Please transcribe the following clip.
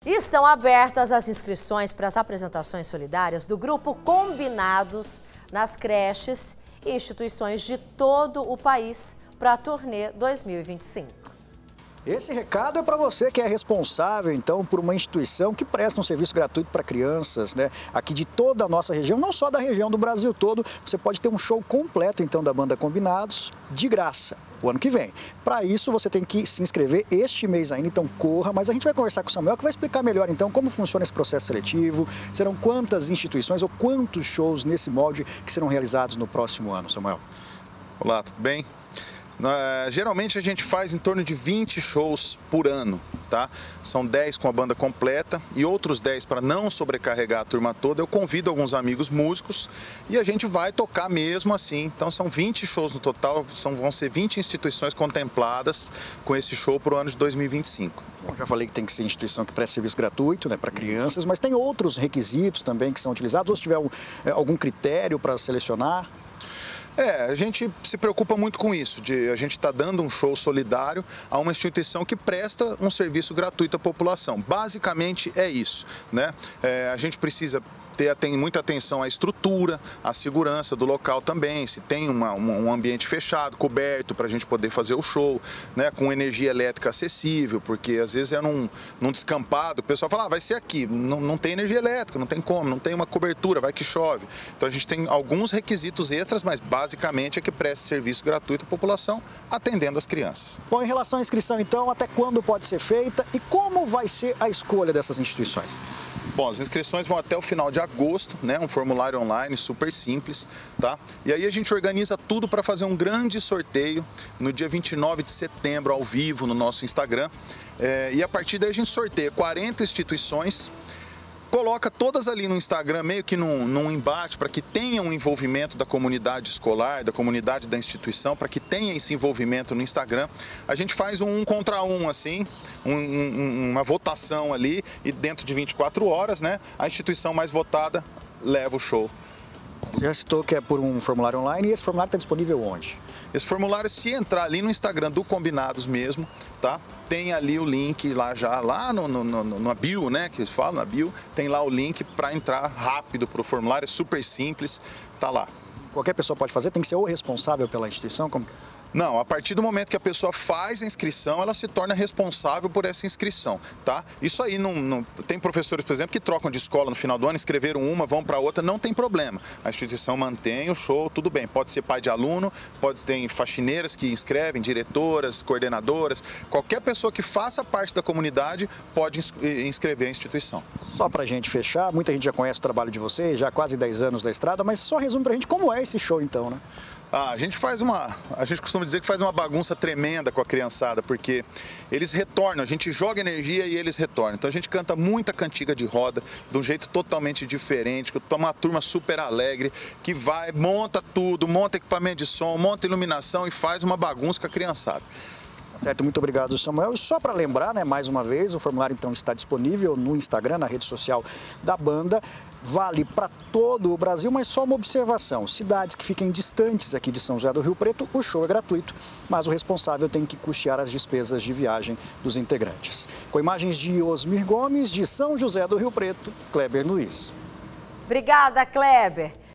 E estão abertas as inscrições para as apresentações solidárias do Grupo Combinados nas creches e instituições de todo o país para a turnê 2025. Esse recado é para você que é responsável, então, por uma instituição que presta um serviço gratuito para crianças, né? Aqui de toda a nossa região, não só da região, do Brasil todo. Você pode ter um show completo, então, da banda Combinados, de graça, o ano que vem. Para isso, você tem que se inscrever este mês ainda, então corra. Mas a gente vai conversar com o Samuel, que vai explicar melhor, então, como funciona esse processo seletivo, serão quantas instituições ou quantos shows nesse molde que serão realizados no próximo ano, Samuel. Olá, tudo bem? Geralmente a gente faz em torno de 20 shows por ano, tá? São 10 com a banda completa e outros 10 para não sobrecarregar a turma toda. Eu convido alguns amigos músicos e a gente vai tocar mesmo assim. Então são 20 shows no total, vão ser 20 instituições contempladas com esse show para o ano de 2025. Bom, já falei que tem que ser instituição que presta serviço gratuito, né, para crianças, mas tem outros requisitos também que são utilizados, ou se tiver algum critério para selecionar? A gente se preocupa muito com isso, a gente está dando um show solidário a uma instituição que presta um serviço gratuito à população. Basicamente é isso, né? A gente precisa tem muita atenção à estrutura, à segurança do local também, se tem um ambiente fechado, coberto para a gente poder fazer o show, né, com energia elétrica acessível, porque às vezes é num descampado, o pessoal fala, vai ser aqui, não tem energia elétrica, não tem como, não tem uma cobertura, vai que chove. Então a gente tem alguns requisitos extras, mas basicamente é que preste serviço gratuito à população, atendendo as crianças. Bom, em relação à inscrição então, até quando pode ser feita e como vai ser a escolha dessas instituições? Bom, as inscrições vão até o final de agosto, né? Um formulário online super simples, tá? E aí a gente organiza tudo para fazer um grande sorteio no dia 29 de setembro, ao vivo, no nosso Instagram. E a partir daí a gente sorteia 40 instituições, coloca todas ali no Instagram, meio que num embate, para que tenha um envolvimento da comunidade escolar, da comunidade da instituição, para que tenha esse envolvimento no Instagram. A gente faz um contra um, assim, uma votação ali, e dentro de 24 horas, né, a instituição mais votada leva o show. Você já citou que é por um formulário online, e esse formulário está disponível onde? Esse formulário, se entrar ali no Instagram do Combinados mesmo, tá? Tem ali o link lá na bio, né? Que eles falam, na bio, tem lá o link para entrar rápido para o formulário, é super simples, tá lá. Qualquer pessoa pode fazer? Tem que ser o responsável pela instituição? Como... Não, a partir do momento que a pessoa faz a inscrição, ela se torna responsável por essa inscrição, tá? Isso aí tem professores, por exemplo, que trocam de escola no final do ano, inscreveram uma, vão para outra, não tem problema. A instituição mantém o show, tudo bem. Pode ser pai de aluno, pode ter faxineiras que inscrevem, diretoras, coordenadoras, qualquer pessoa que faça parte da comunidade pode inscrever a instituição. Só para a gente fechar, muita gente já conhece o trabalho de vocês, já há quase 10 anos da estrada, mas só resume para a gente como é esse show então, né? A gente costuma dizer que faz uma bagunça tremenda com a criançada, porque eles retornam, a gente joga energia e eles retornam. Então a gente canta muita cantiga de roda, de um jeito totalmente diferente, que uma turma super alegre, que vai, monta tudo, monta equipamento de som, monta iluminação e faz uma bagunça com a criançada. Certo, muito obrigado, Samuel. E só para lembrar, né, mais uma vez, o formulário então está disponível no Instagram, na rede social da banda. Vale para todo o Brasil, mas só uma observação. Cidades que fiquem distantes aqui de São José do Rio Preto, o show é gratuito, mas o responsável tem que custear as despesas de viagem dos integrantes. Com imagens de Osmir Gomes, de São José do Rio Preto, Kleber Luiz. Obrigada, Kleber.